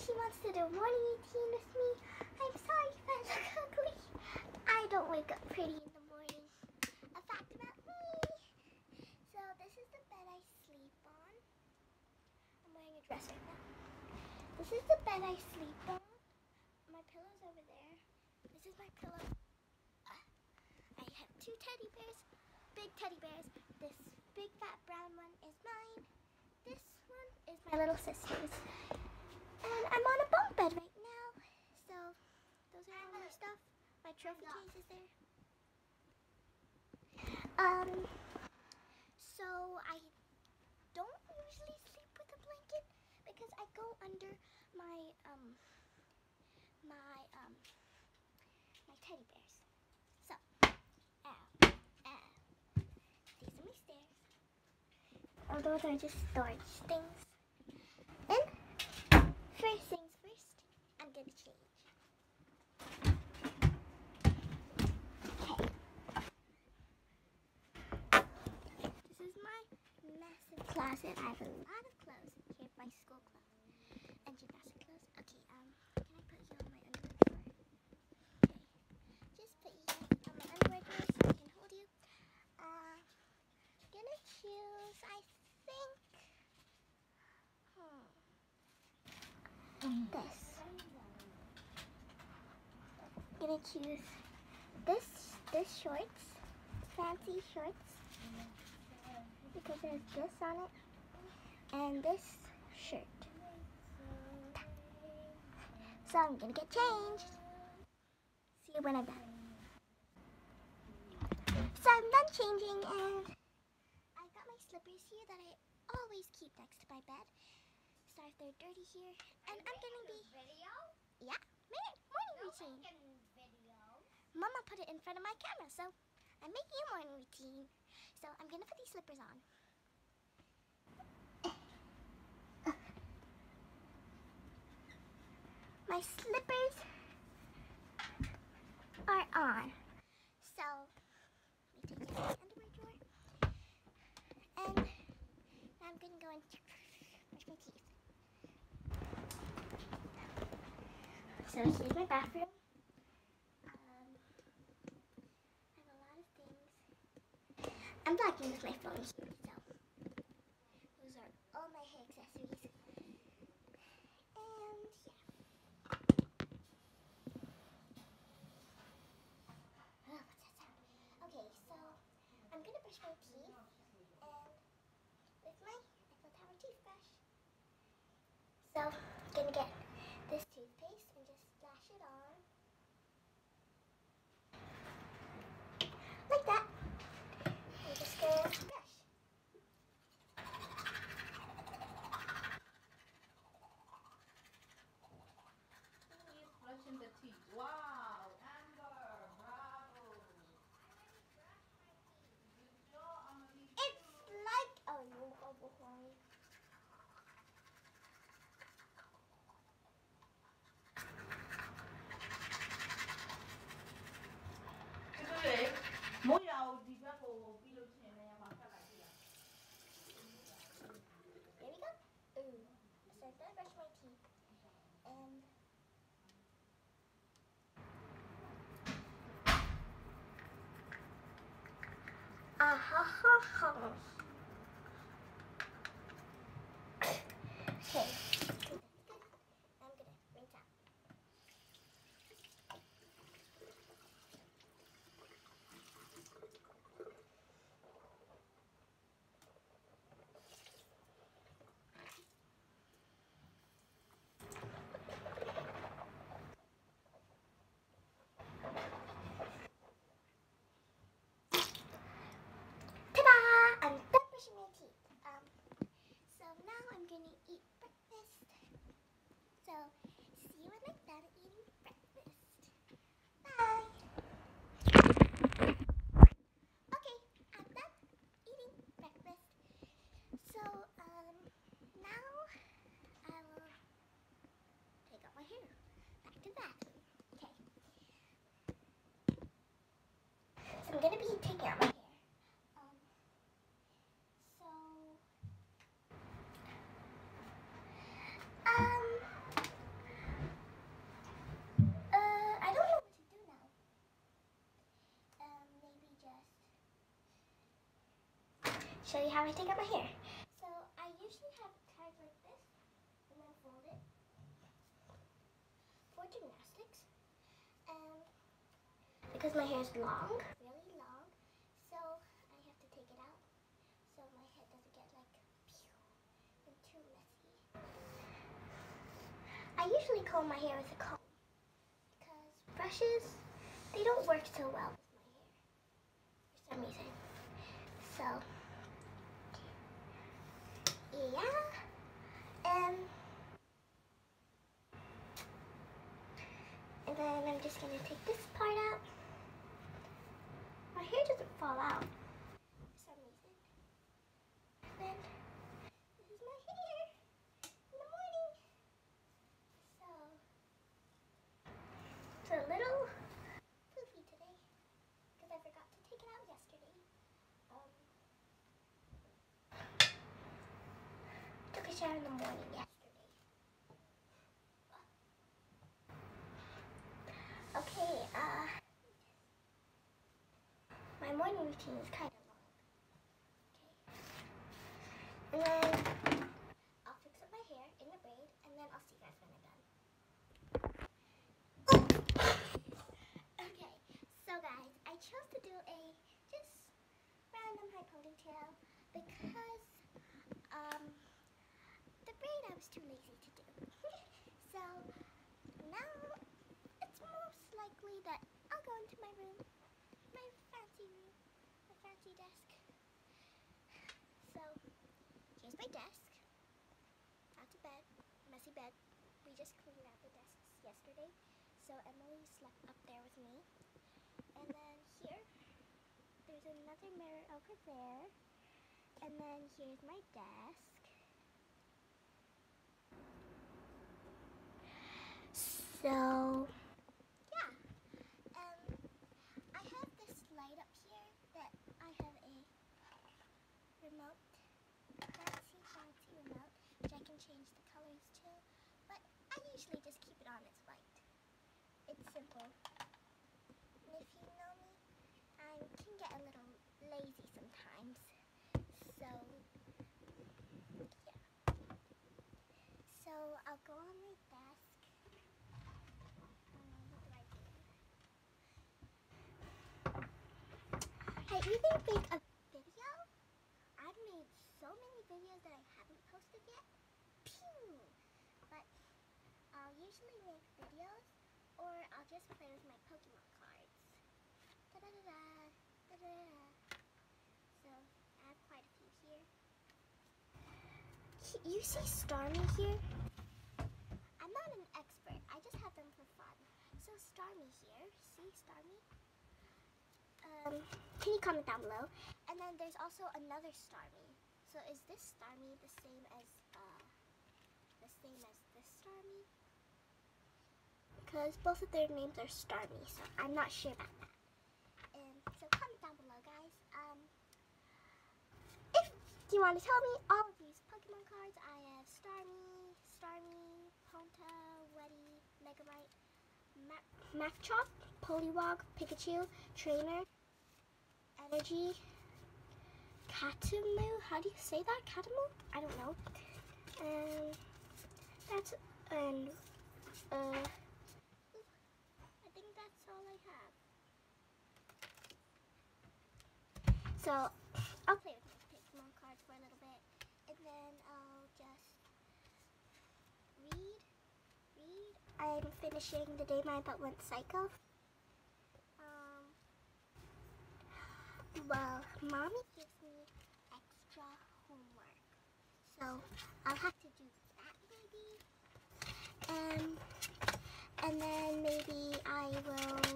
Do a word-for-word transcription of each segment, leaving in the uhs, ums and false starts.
she wants to do a morning routine with me. I'm sorry if I look ugly. I don't wake up pretty in the morning. A fact about me. So this is the bed I sleep on. I'm wearing a dress right now. This is the bed I sleep on. My pillow's over there. This is my pillow. Uh, I have two teddy bears, big teddy bears. This big fat brown one is mine. This one is my little sister's. And I'm on a bunk bed right now. So those are all my stuff. My trophy case is there. Um, so I don't usually sleep with a blanket because I go under my, um, my, um, my teddy bears. So, ow, ow. These are my stairs. Oh, those are just storage things. And first things first, I'm gonna change. Okay. This is my massive closet. I have a lot of clothes. Here's my school clothes and gymnastic clothes. Okay, um, can I put you on my underwear drawer? Okay. Just put you on my underwear drawer so I can hold you. Uh, gonna choose, I think, hmm, this. Gonna choose this, this shorts, fancy shorts, because there's this on it, and this shirt. So I'm gonna get changed. See you when I'm done. So I'm done changing, and I got my slippers here that I always keep next to my bed. Sorry if they're dirty here, and I'm gonna be video. Yeah, morning routine. Mama put it in front of my camera, so I'm making a morning routine. So I'm gonna put these slippers on. My slippers are on. So let me take out my underwear drawer. And now I'm gonna go and brush my teeth. So here's my bathroom. Um, I have a lot of things. I'm vlogging with my phone here, so those are all my hair accessories. And yeah. Oh, what's that sound? Okay, so I'm gonna brush my teeth and with my Eiffel Tower toothbrush. So I'm gonna get this toothpaste and just splash it on. Like that. I'm just gonna brush. Brushing the teeth. Wow, Amber, bravo. It's like, oh, you won't go before me. Mo ya di ba ko pilo chen na ya ma ka la dia. There we go. Ooh. So I'm gonna brush my teeth and ah ha ha ha. Okay. I'm gonna rinse out. Ta-da! I'm done brushing my teeth. Um, so now I'm gonna eat breakfast. So see you when I'm done eating breakfast. Bye. Okay, I'm done eating breakfast. So um, now I will take out my hair. Back to the bathroom. Okay. So I'm gonna be taking out my hair. Um, so um, how I take out my hair. So I usually have it tied like this and then fold it for gymnastics. And because my hair is long, really long, so I have to take it out so my head doesn't get like pew and too messy. I usually comb my hair with a comb because brushes, they don't work so well with my hair for some reason. So yeah, and and then I'm just gonna take this part out. My hair doesn't fall out for some reason. And then this is my hair in the morning. So it's a little poofy today because I forgot to take it out yesterday. Um, took a shower in the morning yesterday. Okay, uh, my morning routine is kind of long. Okay. And then I'll fix up my hair in a braid, and then I'll see you guys when I'm done. Okay, so guys, I chose to do a just random high ponytail because um the braid I was too lazy to do. So now it's most likely that I'll go into my room, my fancy room, my fancy desk. So here's my desk. That's a bed, messy bed. We just cleaned out the desks yesterday, so Emily slept up there with me. And then here, there's another mirror over there. And then here's my desk. So, yeah. Um, I have this light up here that I have a remote, fancy, fancy remote, which I can change the colors to. But I usually just keep it on as white. It's simple. And if you know me, I can get a little lazy sometimes. So, yeah. So, I'll go on my desk. Um, what do I do? I either make a video. I've made so many videos that I haven't posted yet. Pew! But I'll usually make videos, or I'll just play with my Pokemon cards. Da-da-da-da, da-da-da-da. So, I have quite a few here. You see Starmie here? I'm not an expert. I just have them for fun. So Starmie here. See Starmie? Um, can you comment down below? And then there's also another Starmie. So is this Starmie the same as uh the same as this Starmie? Because both of their names are Starmie, so I'm not sure about that. And so comment down below, guys. Um, if you want to tell me all of these Pokemon cards, I have Starmie, Starmie, Ponta, Weddy, Megamite, Ma Machop, Poliwag, Pikachu, Trainer, Energy, Katamu. How do you say that? Katamu? I don't know. And that's and uh. I think that's all I have. So I'll play with my Pokemon cards for a little bit, and then I'll just read. Read. I'm finishing The Day My Butt Went Psycho. Um. Well, Mommy gives me extra homework, so I'll have to do that maybe. Um, and then maybe I will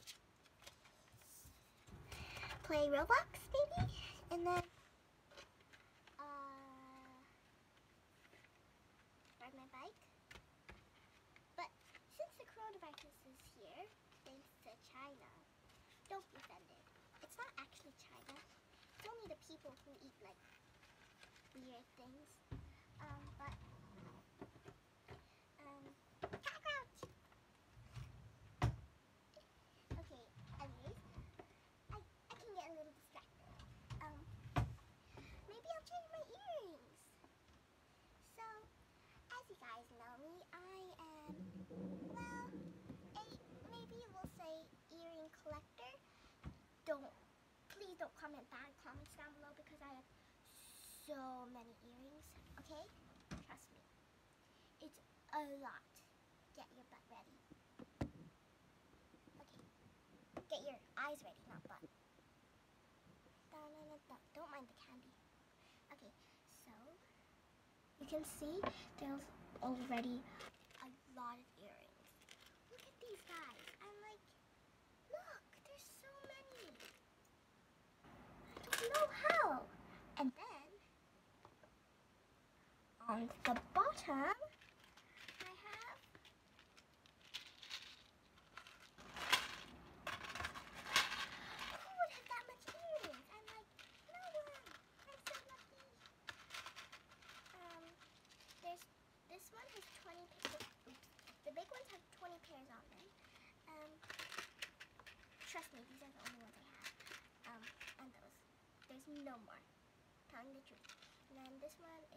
play Roblox maybe, and then uh, ride my bike. But since the coronavirus is here, thanks to China, don't be offended. It's not actually China. It's only the people who eat like weird things. Um, but um, cockroach. Okay. Anyways, I I can get a little distracted. Um, maybe I'll so many earrings, okay? Trust me. It's a lot. Get your butt ready. Okay. Get your eyes ready, not butt. Da, da, da, da. Don't mind the candy. Okay, so you can see there's already a lot of earrings. Look at these guys. I'm like, look, there's so many. I don't know how. And then on the bottom, I have who would have that much earrings? I'm like, no one. I'm so lucky. Um, there's this one has twenty pairs. Oops. The big ones have twenty pairs on them. Um, trust me, these are the only ones I have. Um, and those. There's no more. Telling the truth. And then this one